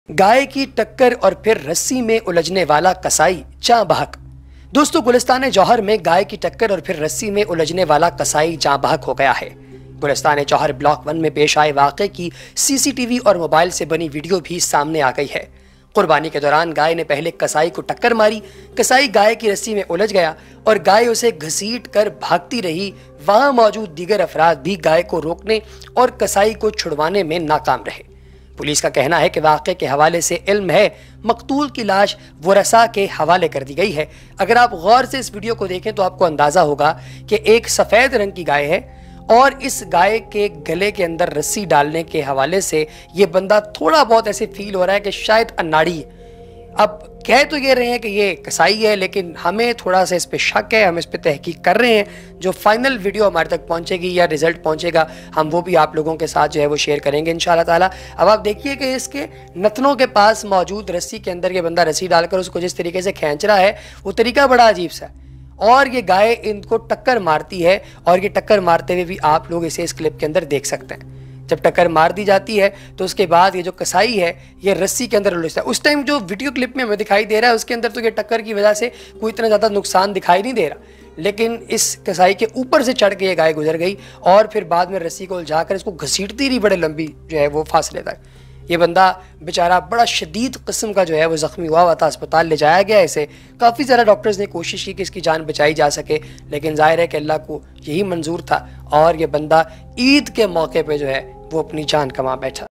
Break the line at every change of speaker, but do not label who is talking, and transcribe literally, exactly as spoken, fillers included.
गाय की टक्कर और फिर रस्सी में उलझने वाला कसाई जाँ बहक। दोस्तों, गुलिस्तान जौहर में गाय की टक्कर और फिर रस्सी में उलझने वाला कसाई जाँ बहक हो गया है। गुलिस्तान जौहर ब्लॉक वन में पेश आए वाक़े की सीसीटीवी और मोबाइल से बनी वीडियो भी सामने आ गई है। कुर्बानी के दौरान गाय ने पहले कसाई को टक्कर मारी, कसाई गाय की रस्सी में उलझ गया और गाय उसे घसीट कर भागती रही। वहां मौजूद दीगर अफराद भी गाय को रोकने और कसाई को छुड़वाने में नाकाम रहे। पुलिस का कहना है कि वाक़े के हवाले से इल्म है, मकतूल की लाश वरसा के हवाले कर दी गई है। अगर आप गौर से इस वीडियो को देखें तो आपको अंदाजा होगा कि एक सफ़ेद रंग की गाय है और इस गाय के गले के अंदर रस्सी डालने के हवाले से ये बंदा थोड़ा बहुत ऐसे फील हो रहा है कि शायद अनाड़ी है। अब कह तो ये रहे हैं कि ये कसाई है, लेकिन हमें थोड़ा सा इस पे शक है, हम इस पे तहकीक कर रहे हैं। जो फाइनल वीडियो हमारे तक पहुंचेगी या रिजल्ट पहुंचेगा, हम वो भी आप लोगों के साथ जो है वो शेयर करेंगे इंशाल्लाह ताला। अब आप देखिए कि इसके नथनों के पास मौजूद रस्सी के अंदर ये बंदा रस्सी डालकर उसको जिस तरीके से खींच रहा है, वो तरीका बड़ा अजीब सा है। और ये गाय इनको टक्कर मारती है और ये टक्कर मारते हुए भी आप लोग इसे इस क्लिप के अंदर देख सकते हैं। जब टक्कर मार दी जाती है तो उसके बाद ये जो कसाई है ये रस्सी के अंदर उलझता है। उस टाइम जो वीडियो क्लिप में हमें दिखाई दे रहा है उसके अंदर तो ये टक्कर की वजह से कोई इतना ज़्यादा नुकसान दिखाई नहीं दे रहा, लेकिन इस कसाई के ऊपर से चढ़ के ये गाय गुजर गई और फिर बाद में रस्सी को उलझाकर इसको घसीटती रही बड़े लंबी जो है वो फासले तक। ये बंदा बेचारा बड़ा शदीद किस्म का जो है वो ज़ख्मी हुआ हुआ था, अस्पताल ले जाया गया इसे। काफ़ी ज़्यादा डॉक्टर्स ने कोशिश की कि इसकी जान बचाई जा सके, लेकिन जाहिर है कि अल्लाह को यही मंजूर था और ये बंदा ईद के मौके पे जो है वो अपनी जान कमा बैठा।